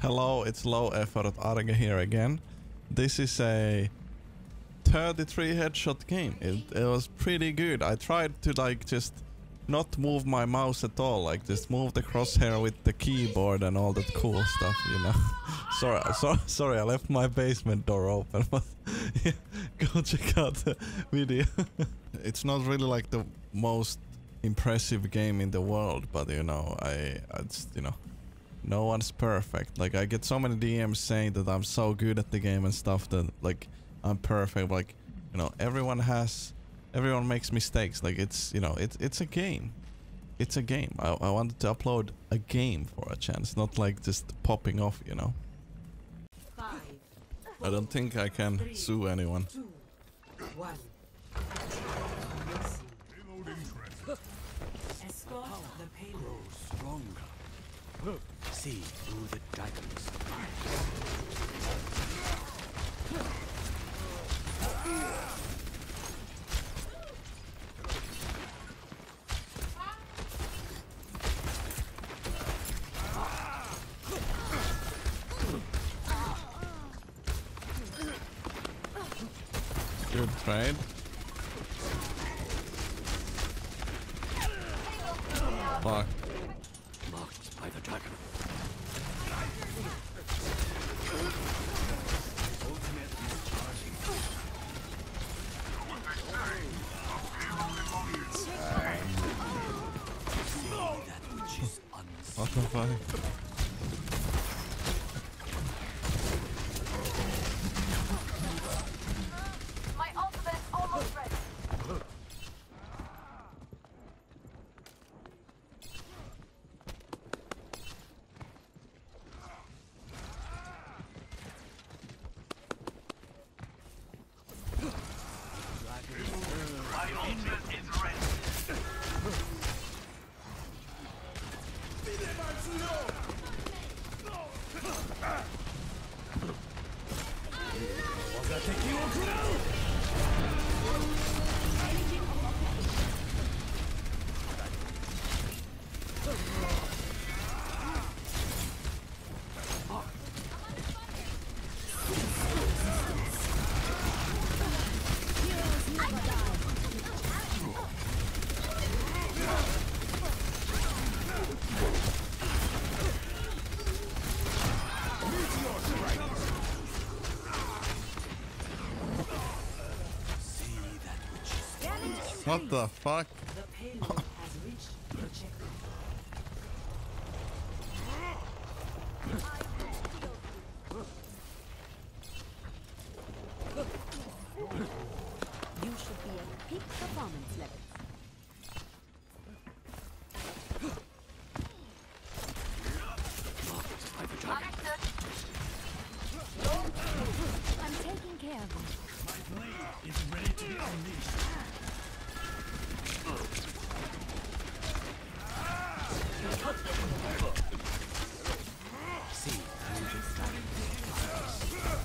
Hello, it's low effort Arge here again. This is a 33 headshot game. It was pretty good. I tried to like just not move my mouse at all, like just move the crosshair with the keyboard and all that cool stuff, you know. Sorry, I left my basement door open, but yeah, go check out the video. It's not really like the most impressive game in the world, but you know, I just, you know, no one's perfect. Like I get so many DMs saying that I'm so good at the game and stuff that like I'm perfect. Like, you know, everyone makes mistakes. Like it's, you know, it's a game. It's a game. I wanted to upload a game for a chance, not like just popping off, you know. I don't think I can sue anyone. 2, 1. Escort the payload. Stronger. See through the dragon's Good trade. Fuck. marked by the dragon. What the fuck? My ultimate is almost ready. What the fuck? The payload has reached the checkpoint. You should be at peak performance levels. By the dragon. I'm taking care of you. My blade is ready to be unleashed. See through the dragon's eyes.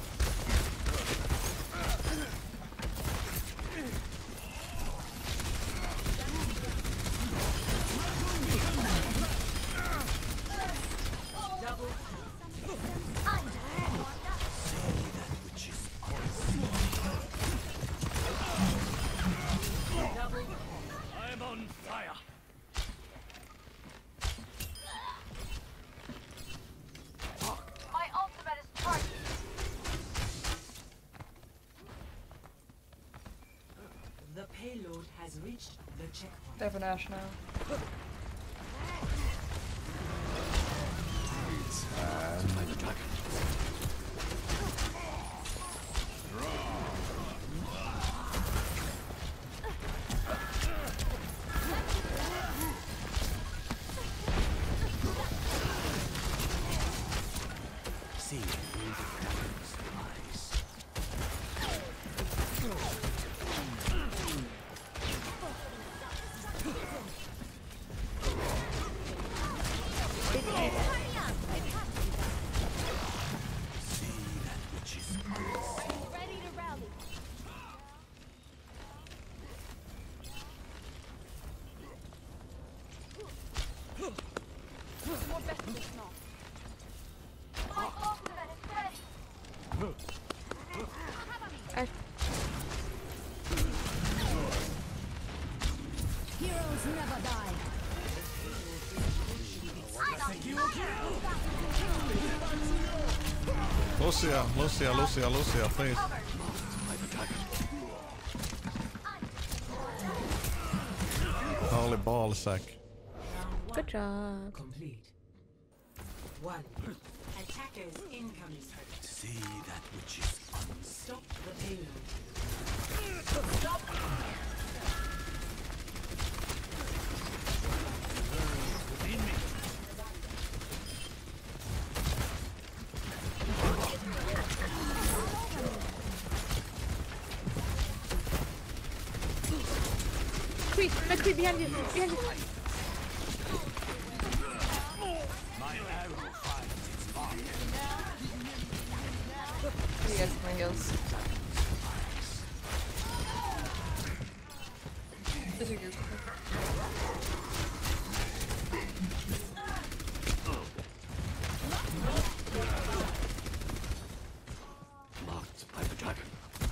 I'm on fire. My ultimate is charged. The payload has reached the checkpoint. They have an Ash now. By the dragon. See through the dragon's eyes. Lucia, please. Holy ball sack. Good job. Complete. 1. Attackers incoming. See that which is unseen. Stop the payload. Creep, no creep behind you, behind you. My arrow finds its mark. You guys my heals. This is good. Marked by the dragon.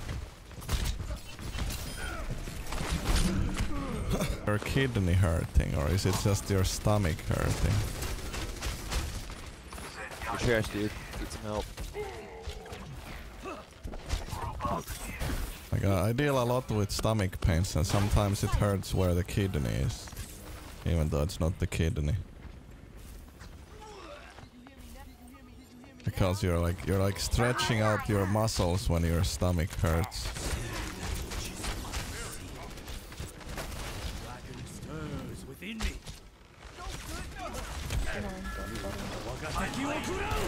Your kidney hurting, or is it just your stomach hurting? Your trash, dude. Get some help. Like I deal a lot with stomach pains, and sometimes it hurts where the kidney is, even though it's not the kidney. Because you're like stretching out your muscles when your stomach hurts. Dragon stirs within me. Wagateki wo kurau!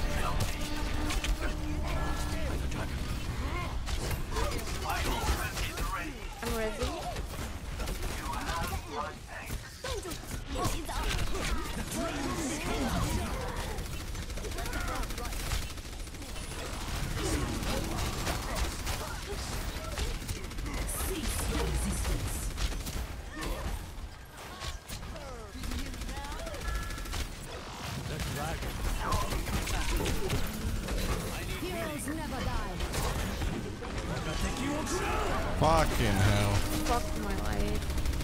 I'm ready. The dragon. Heroes never die. Wagateki wo kurau! Fucking hell. Fuck my life.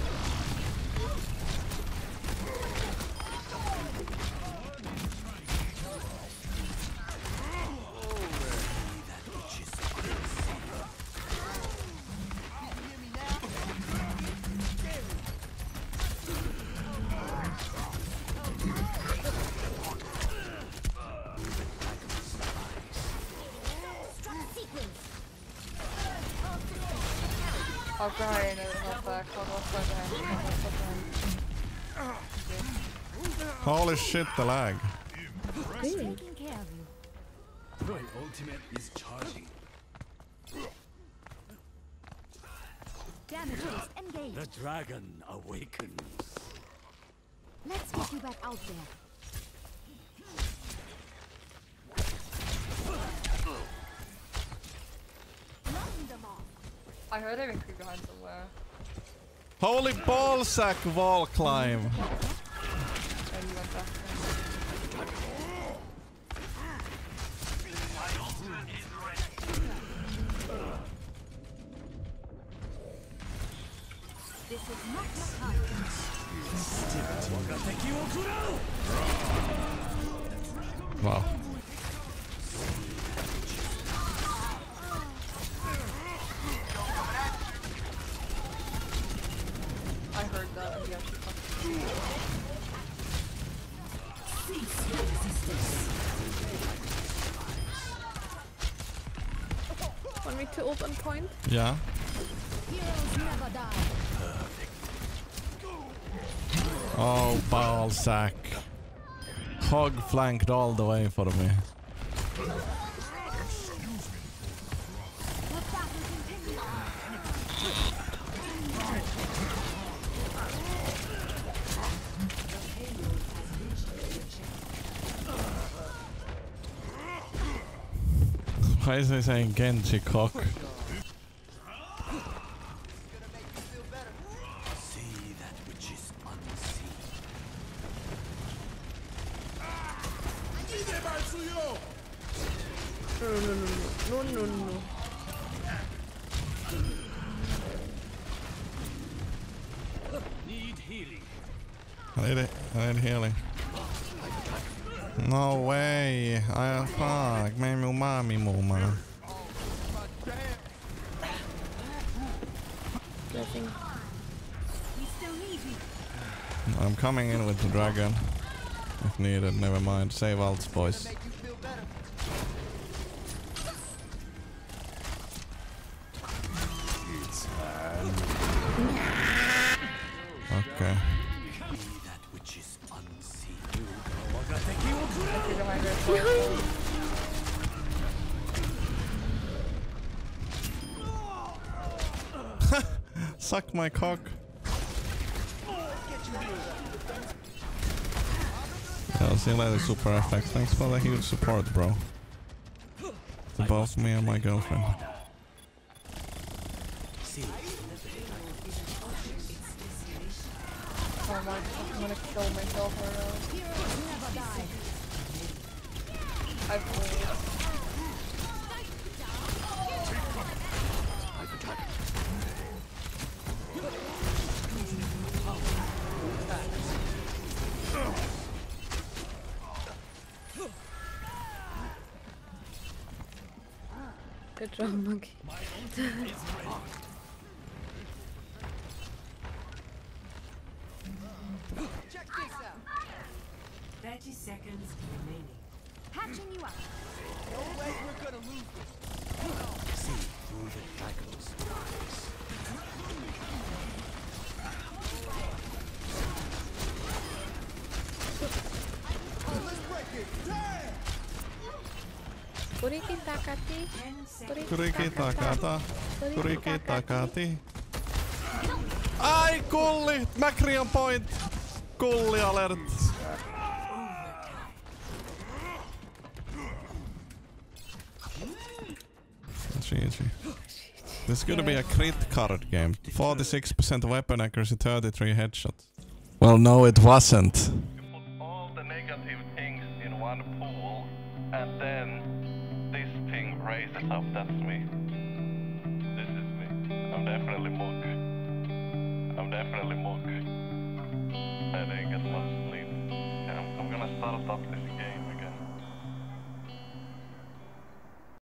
I'll go ahead and help back. I'll go behind. Holy shit, the lag. Taking care of you. My ultimate is charging. Damages engaged. The dragon awakens. Let's get you back out there. I heard they were creep behind somewhere. Holy ballsack wall climb. And you went back. This is not your time. Wagateki wo kurau! Wow. I heard that and he actually fucked. Want me to ult on point? Yeah. Heroes never die. Oh, ballsack. Hog flanked all the way for me. The battle continues. Why is he saying Genji cock? See that which is unseen. No. Need healing. I need healing. No way. Fuck. Mami umami muma. Nothing. We still need you. I'm coming in with the dragon. If needed, never mind. Save alts, boys. Okay. That which is unseen. You're behind her. Suck my cock. Yeah, see you later, Super FX. Thanks for the huge support, bro. To both me and my girlfriend. Oh my, I'm gonna kill myself right now. Heroes never die. I've played. Good job, monkey. 30 seconds remaining. Patching you up. See through the dragon's eyes. Kuriki takati. 10 seconds. Kuriki takata. Kuriki takati. Ai, kulli! Macri on point! Kulli alert! GG. This is gonna be a crit card game. 46% weapon accuracy, 33 headshots. Well, no, it wasn't. You put all the negative things in one pool, and then this thing raises up. That's me. This is me. I'm definitely Mook. I'm definitely Mook. I didn't get much sleep. Yeah, I'm gonna start up this